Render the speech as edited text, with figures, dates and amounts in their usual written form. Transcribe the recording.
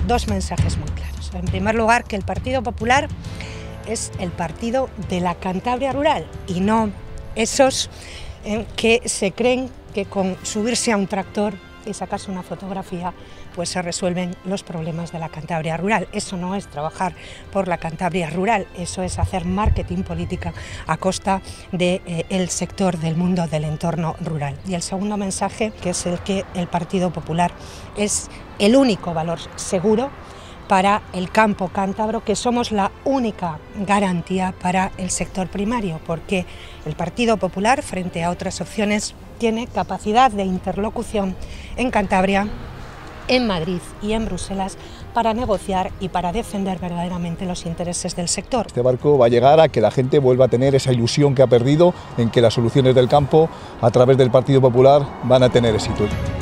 dos mensajes muy claros. En primer lugar, que el Partido Popular es el partido de la Cantabria rural y no esos que se creen que con subirse a un tractor y sacarse una fotografía pues se resuelven los problemas de la Cantabria rural. Eso no es trabajar por la Cantabria rural, eso es hacer marketing política a costa del sector del mundo del entorno rural. Y el segundo mensaje, que es el que el Partido Popular es el único valor seguro para el campo cántabro, que somos la única garantía para el sector primario, porque el Partido Popular, frente a otras opciones, tiene capacidad de interlocución en Cantabria, en Madrid y en Bruselas para negociar y para defender verdaderamente los intereses del sector. Este barco va a llegar a que la gente vuelva a tener esa ilusión que ha perdido en que las soluciones del campo a través del Partido Popular van a tener éxito.